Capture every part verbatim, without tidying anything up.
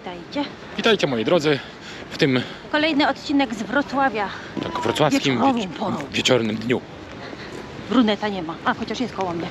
Witajcie. Witajcie moi drodzy w tym Kolejny odcinek z Wrocławia. tak wrocławskim Wieczorową wiecz porą. wieczornym dniu. Bruneta nie ma, a chociaż jest koło mnie.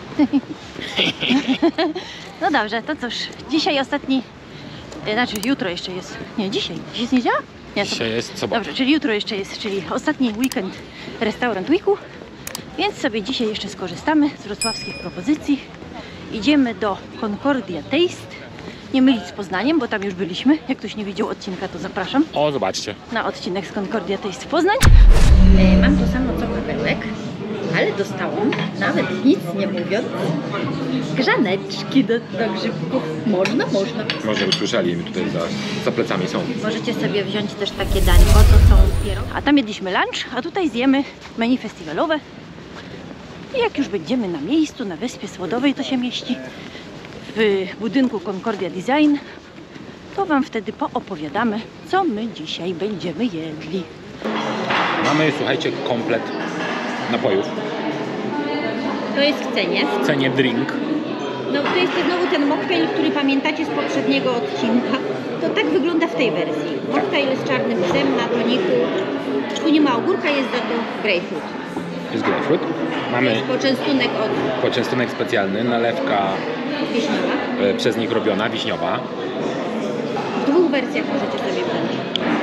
No dobrze, to cóż, dzisiaj ostatni, e, znaczy jutro jeszcze jest, nie dzisiaj, dziś jest niedziela? Nie, to... Dzisiaj jest sobota. Dobrze, czyli jutro jeszcze jest, czyli ostatni weekend Restaurant Weeku, więc sobie dzisiaj jeszcze skorzystamy z wrocławskich propozycji. Idziemy do Concordia Taste. Nie mylić z Poznaniem, bo tam już byliśmy. Jak ktoś nie widział odcinka, to zapraszam O, zobaczcie. na odcinek z Concordia Taste Poznań. E, mam to samo co Pawełek, ale dostałam, nawet nic nie mówiąc, grzaneczki do, do grzybków. Można, można. Może usłyszeli, tutaj za, za plecami są. Możecie sobie wziąć też takie dańko, to są pierogi. A tam jedliśmy lunch, a tutaj zjemy menu festiwalowe. I jak już będziemy na miejscu, na Wyspie Słodowej to się mieści, w budynku Concordia Design, to Wam wtedy poopowiadamy, co my dzisiaj będziemy jedli. Mamy, słuchajcie, komplet napojów. To jest w cenie. W cenie drink. No to jest znowu ten mocktail, który pamiętacie z poprzedniego odcinka. To tak wygląda w tej wersji. Mocktail z czarnym psem na toniku. Tu nie ma ogórka, jest za to grapefruit. Jest grapefruit. Mamy Jest poczęstunek od poczęstunek specjalny, nalewka wiśniowa. e, przez nich robiona, wiśniowa. W dwóch wersjach możecie sobie wziąć.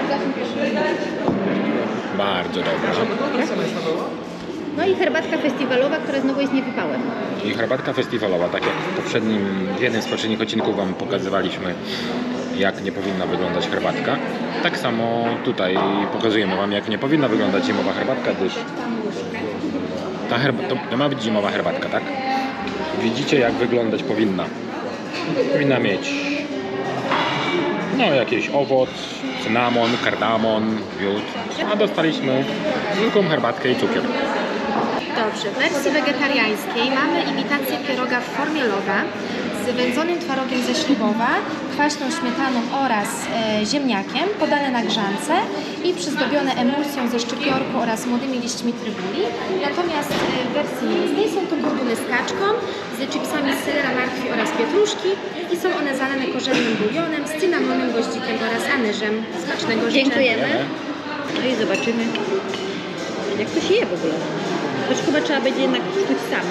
Bardzo dobra. No i herbatka festiwalowa, która znowu jest niewypałem. I herbatka festiwalowa, tak jak w poprzednim, w jednym z poprzednich odcinków Wam pokazywaliśmy, jak nie powinna wyglądać herbatka. Tak samo tutaj pokazujemy Wam, jak nie powinna wyglądać zimowa herbatka, gdyż ta herba to, to ma być zimowa herbatka, tak? Widzicie, jak wyglądać powinna. Powinna mieć no jakiś owoc, cynamon, kardamon, miód, a dostaliśmy zwykłą herbatkę i cukier. Dobrze, w wersji wegetariańskiej mamy imitację pieroga w formie loga z wędzonym twarogiem ze Ślubowa, kwaśną śmietaną oraz e, ziemniakiem, podane na grzance i przyzdobione emulsją ze szczypiorku oraz młodymi liśćmi trybuli. Natomiast e, w wersji mięsnej są to burduny z kaczką, z chipsami z selera, martwi oraz pietruszki i są one zalane korzennym bulionem z cynamonem, goździkiem oraz anyżem. Smacznego życzę. Dziękujemy. No i zobaczymy, jak to się je w ogóle. Choć chyba trzeba będzie jednak czuć sami.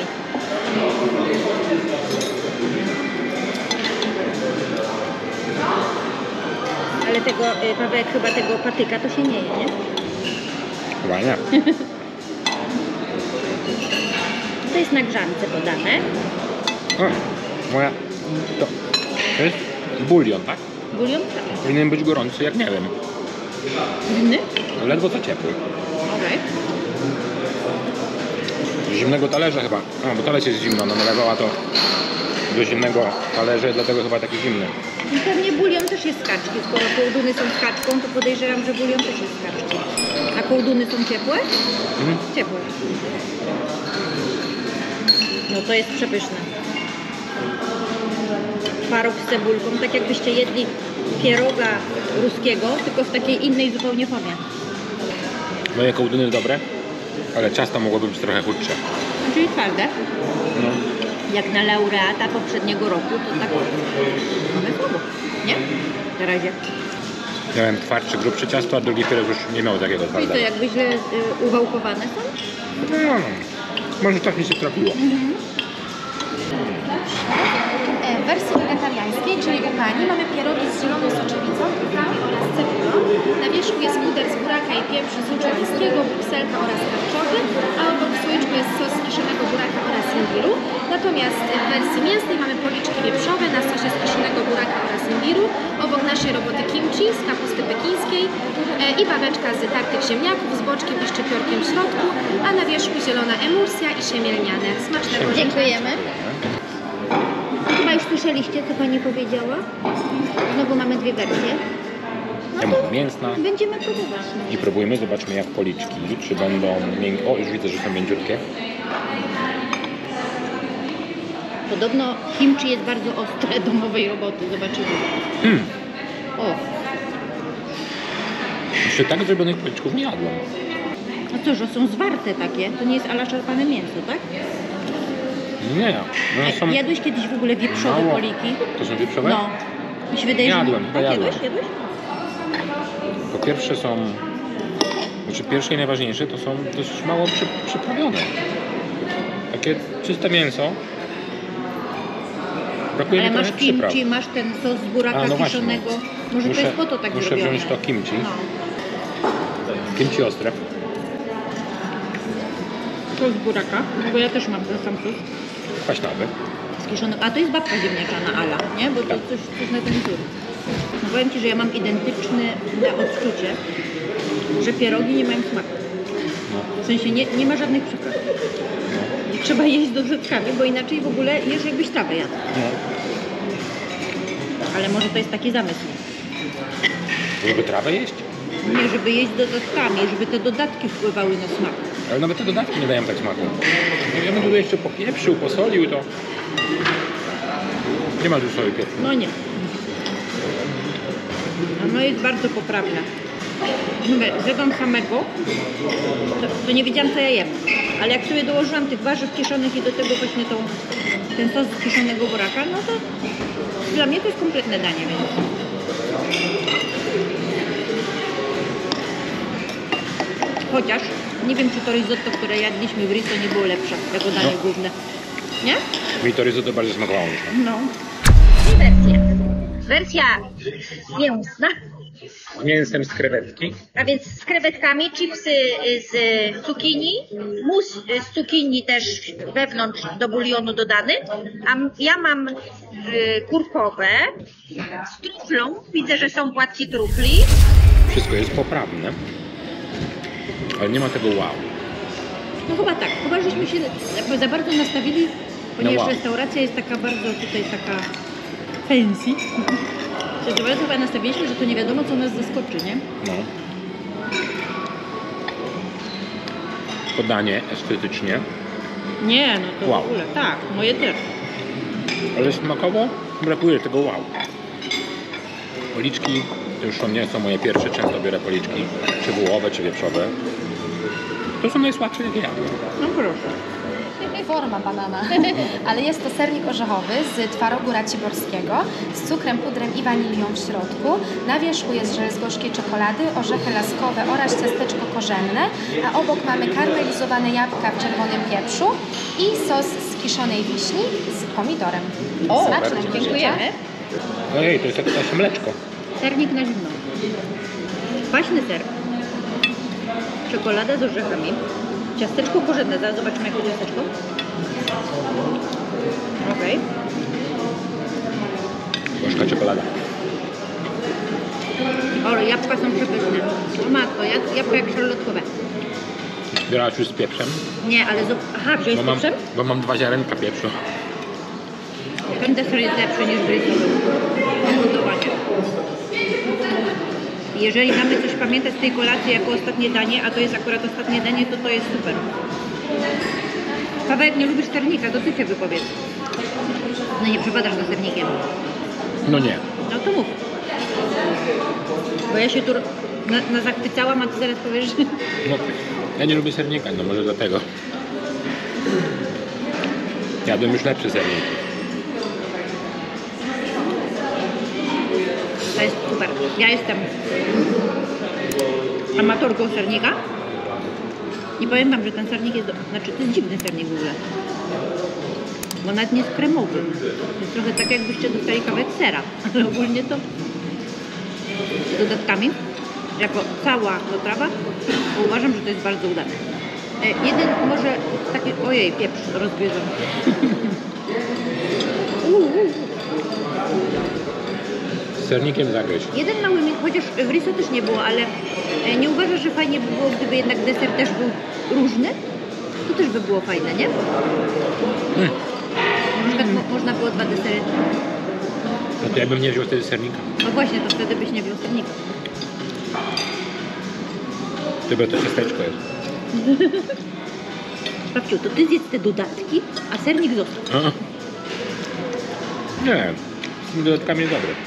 Ale tego, y, Pawełek, chyba tego patyka to się nie je, nie? Chyba nie. To jest na grzance podane. O, moja... To, to jest bulion, tak? Bulion tak. Powinien być gorący, jak nie wiem. Zimny? Ledwo co ciepły. Okej. Z zimnego talerza chyba. A, bo talerz jest zimno, no nalewała to do zimnego talerza, dlatego chyba taki zimny. I pewnie bulion też jest z kaczki. Skoro kołduny są z kaczką, to podejrzewam, że bulion też jest z kaczki. A kołduny są ciepłe? Mhm. Ciepłe. No to jest przepyszne. Twaróg z cebulką, tak jakbyście jedli pieroga ruskiego, tylko w takiej innej zupełnie formie. Moje kołduny dobre, ale ciasto mogłoby być trochę chudsze. Czyli twarde. No. Jak na laureata poprzedniego roku, to tak mamy słabo, nie? Na razie. Miałem twardszy, grubszy ciasto, a drugi pierog już nie miał takiego I to twardego. jakby źle y, uwałkowane są? No, no. Może tak mi się trafiło. E, W wersji wegetariańskiej, czyli u Pani, mamy pierogi z zieloną soczewicą, truflami oraz cebulą. Na wierzchu jest puder z buraka i pieprzu z uczowińskiego, brukselka oraz karczowy, a obok w słoiczku jest sos z kiszonego buraka oraz imbiru. Natomiast w wersji mięsnej mamy policzki wieprzowe na sosie z kiszonego buraka oraz imbiru. Obok naszej roboty kimchi z kapusty pekińskiej e, i babeczka z tartych ziemniaków z boczkiem i szczypiorkiem w środku, a na wierzchu zielona emulsja i siemię lniane. Smacznego życzę. Dziękujemy. Chyba już słyszeliście, co Pani powiedziała? Znowu mamy dwie wersje. Ja mam mięsna. Będziemy próbować. No. I próbujmy, zobaczmy jak policzki, czy będą miękkie. O, już widzę, że są mięciutkie. Podobno kimchi jest bardzo ostre domowej roboty. Zobaczymy. Mm. O, Jeszcze tak zrobionych policzków nie jadłem. a co, że są zwarte takie? To nie jest ala szarpane mięso, tak? Nie, one są... Jadłeś kiedyś w ogóle wieprzowe Mało. poliki? To są wieprzowe? No. Mi się wydaje, Jadłem, że... chyba Tak, jadłem. jadłeś, jadłeś? Po pierwsze są, znaczy pierwsze i najważniejsze to są dość mało przy, przyprawione. Takie czyste mięso. Brakuje Ale mi masz trochę przypraw. kimchi, masz ten sos z buraka A, no właśnie. kiszonego. Może Muszę- to jest po to tak muszę zrobione. wziąć to kimchi. No. Kimchi ostre. Sos z buraka, bo ja też mam ten sam sos. Kwaśnawy. Z kiszonego. A to jest babka ziemniaczana Ala, nie? Bo to Tak. coś, coś na ten wzór. No powiem Ci, że ja mam identyczne odczucie, że pierogi nie mają smaku. No. W sensie nie, nie ma żadnych przypraw. I trzeba jeść z dodatkami, bo inaczej w ogóle jesz jakbyś trawę jadł. No. Ale może to jest taki zamysł. Żeby trawę jeść? Nie, żeby jeść z dodatkami, żeby te dodatki wpływały na smak. Ale nawet te dodatki nie dają tak smaku. Ja bym tutaj jeszcze popieprzył, posolił to. Nie ma tu soli pieprzu. No nie. No jest bardzo poprawne. Mówię, zjadłam samego, to, to nie wiedziałam co ja jem. Ale jak sobie dołożyłam tych warzyw kiszonych i do tego właśnie tą, ten sos z kiszonego buraka, no to dla mnie to jest kompletne danie, więc... Chociaż nie wiem, czy to risotto, które jadliśmy w Riso, nie było lepsze jako danie No. główne. Nie? Mi to risotto bardzo smakowało. No. Dwie wersje. Wersja mięsna, Mięsem z krewetki. a więc z krewetkami, chipsy z cukinii, mus z cukinii też wewnątrz do bulionu dodany, a m- ja mam y, kurkowe z truflą, widzę, że są płatki trufli. Wszystko jest poprawne. Ale nie ma tego wow. No chyba tak, chyba żeśmy się jakby za bardzo nastawili, ponieważ No wow. restauracja jest taka bardzo tutaj taka fancy. Się za bardzo chyba nastawiliśmy, że to nie wiadomo co nas zaskoczy, nie? No. Podanie estetycznie, Nie, no to Wow. w ogóle, tak, moje też. ale smakowo brakuje tego wow. Policzki to już nie są moje pierwsze, często biorę policzki, czy wołowe, czy wieprzowe. To są najsłabsze, jakie jadłem. No proszę. Forma banana, ale jest to sernik orzechowy z twarogu raciborskiego, z cukrem, pudrem i wanilią w środku. Na wierzchu jest żel z gorzkiej czekolady, orzechy laskowe oraz ciasteczko korzenne, a obok mamy karmelizowane jabłka w czerwonym pieprzu i sos z kiszonej wiśni z pomidorem. O, Smaczne, bardzo dziękujemy. Ojej, to jest jak nasze mleczko. Sernik na zimno. Kwaśny ser. Czekolada z orzechami. Ciasteczko korzenne. Zaraz zobaczymy jakie ciasteczko. Okej. Gorzka czekolada. O, jabłka są przepyszne. O matko, jab- jabłka jak szarlotkowe. Zbierałaś już z pieprzem? Nie, ale... Zo- Aha, wziąłeś Bo z mam, pieprzem? bo mam dwa ziarenka pieprzu. Ten deser jest lepszy niż bryzowy. Zdecydowanie. Jeżeli mamy coś pamiętać z tej kolacji jako ostatnie danie, a to jest akurat ostatnie danie, to to jest super. Paweł, jak nie lubisz sernika, to ty się wypowiedz. No nie przepadasz za sernikiem. No nie. No to mów. Bo ja się tu na, na zachwycałam, a ty zaraz powiesz, że... No, ja nie lubię sernika, no może dlatego. Jadłem już lepszy sernik. To jest super. Ja jestem amatorką sernika i powiem wam, że ten sernik jest, do... znaczy to jest dziwny sernik w ogóle, bo nawet nie jest kremowy. To jest trochę tak jakbyście dostali kawałek sera, ale ogólnie to z dodatkami, jako cała dotrawa, to uważam, że to jest bardzo udane. E, jeden może taki, ojej, pieprz rozgryzłem. uh, uh. Z sernikiem zagryź. Jeden mały, mi- chociaż w Riso też nie było, ale e, nie uważasz, że fajnie by było, gdyby jednak deser też był różny? To też by było fajne, nie? Mm. Na przykład mo- można było dwa desery. No to ja bym nie wziął wtedy sernika. No właśnie, to wtedy byś nie wziął sernika. Dobra, to ciasteczko jest. Babciu, to ty zjedz te dodatki, a sernik zostaw. A. Nie, z tymi dodatkami jest dobry.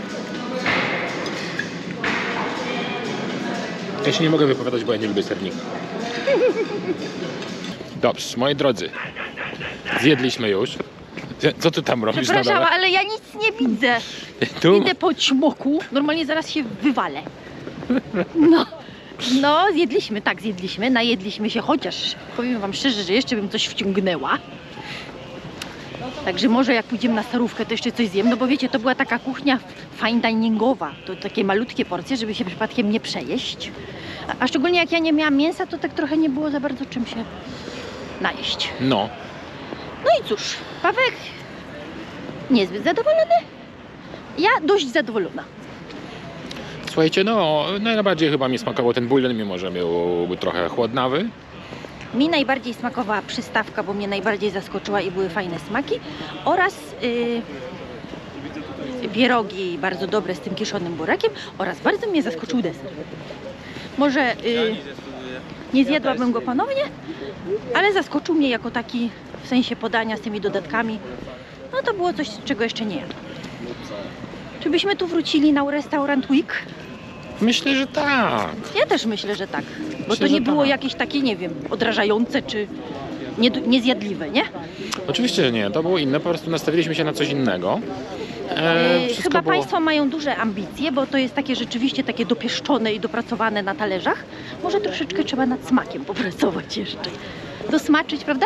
Ja się nie mogę wypowiadać, bo ja nie lubię sernika. Dobrze, moi drodzy, zjedliśmy już. Co ty tam robisz na Przepraszam, dole? ale ja nic nie widzę. Tu? Idę po ćmoku, normalnie zaraz się wywalę. No, no zjedliśmy, tak zjedliśmy, najedliśmy się, chociaż powiem wam szczerze, że jeszcze bym coś wciągnęła. Także może jak pójdziemy na starówkę, to jeszcze coś zjem, no bo wiecie, to była taka kuchnia fine diningowa, to takie malutkie porcje, żeby się przypadkiem nie przejeść. A, a szczególnie jak ja nie miałam mięsa, to tak trochę nie było za bardzo czym się najeść. No. No i cóż, Paweł niezbyt zadowolony, ja dość zadowolona. Słuchajcie, no najbardziej chyba mi smakował ten bulion, mimo że był trochę chłodnawy. Mi najbardziej smakowała przystawka, bo mnie najbardziej zaskoczyła i były fajne smaki, oraz yy, pierogi bardzo dobre z tym kiszonym burakiem, oraz bardzo mnie zaskoczył deser. Może yy, nie zjadłabym go ponownie, ale zaskoczył mnie jako taki w sensie podania z tymi dodatkami. No to było coś, czego jeszcze nie jadłam. Czy byśmy tu wrócili na restaurant Week? Myślę, że tak. Ja też myślę, że tak. Bo Myślę, to nie że było tak. jakieś takie, nie wiem, odrażające czy nie, niezjadliwe, nie? Oczywiście, że nie. To było inne, po prostu nastawiliśmy się na coś innego. E, Yy, wszystko Chyba było... Państwo mają duże ambicje, bo to jest takie rzeczywiście takie dopieszczone i dopracowane na talerzach. Może troszeczkę trzeba nad smakiem popracować jeszcze. Dosmaczyć, prawda?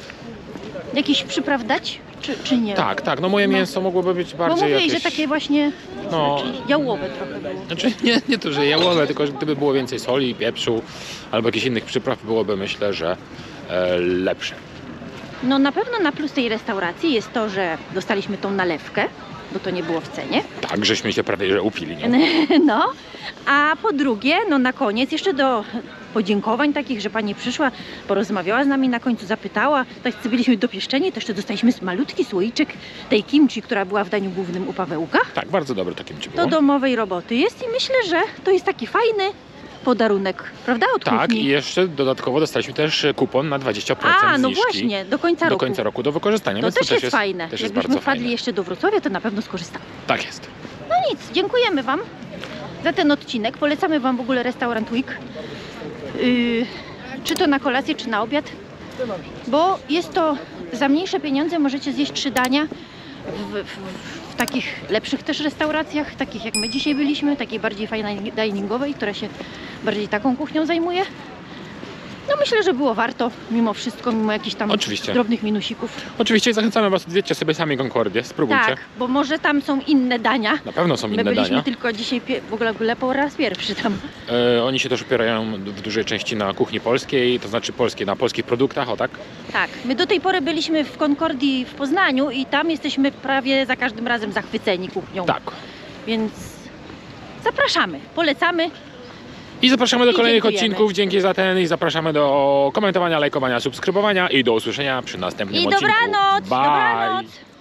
Jakiś przypraw dać, czy, czy nie? Tak, tak. No moje No. mięso mogłoby być Bo bardziej mówię, jakieś... że takie właśnie No. znaczy, jałowe trochę było. Znaczy nie, nie to, że jałowe, tylko że gdyby było więcej soli, pieprzu albo jakichś innych przypraw, byłoby myślę, że e, lepsze. No na pewno na plus tej restauracji jest to, że dostaliśmy tą nalewkę, bo to nie było w cenie. Tak, żeśmy się prawie że upili, nie? No, a po drugie, no na koniec jeszcze do podziękowań takich, że pani przyszła, porozmawiała z nami, na końcu zapytała, tak byliśmy dopieszczeni, to jeszcze dostaliśmy malutki słoiczek tej kimchi, która była w daniu głównym u Pawełka. Tak, bardzo dobre takim ci Do było. domowej roboty jest i myślę, że to jest taki fajny podarunek, prawda, od Tak, kuchni. i jeszcze dodatkowo dostaliśmy też kupon na dwadzieścia procent A, no zniżki właśnie, do końca do roku. końca roku do wykorzystania, To więc też to jest, jest fajne. Też jest Jakbyśmy bardzo wpadli fajne. jeszcze do Wrocławia, to na pewno skorzystamy. Tak jest. No nic, dziękujemy Wam za ten odcinek. Polecamy Wam w ogóle Restaurant Week. Yy, czy to na kolację, czy na obiad. Bo jest to za mniejsze pieniądze możecie zjeść trzy dania w, w, w takich lepszych też restauracjach, takich jak my dzisiaj byliśmy, takiej bardziej fajnej diningowej, która się bardziej taką kuchnią zajmuje. No myślę, że było warto, mimo wszystko, mimo jakichś tam Oczywiście. drobnych minusików. Oczywiście zachęcamy Was, odwiedźcie sobie sami Concordię, spróbujcie. Tak, bo może tam są inne dania. Na pewno są My inne byliśmy dania. tylko dzisiaj pie- w ogóle, w ogóle po raz pierwszy tam. E, oni się też opierają w dużej części na kuchni polskiej, to znaczy polskiej, na polskich produktach, o tak? Tak, my do tej pory byliśmy w Concordii w Poznaniu i tam jesteśmy prawie za każdym razem zachwyceni kuchnią. Tak. Więc zapraszamy, polecamy. I zapraszamy do I kolejnych dziękujemy. odcinków, dzięki za ten i zapraszamy do komentowania, lajkowania, subskrybowania i do usłyszenia przy następnym I odcinku. dobranoc! Bye! Dobranoc!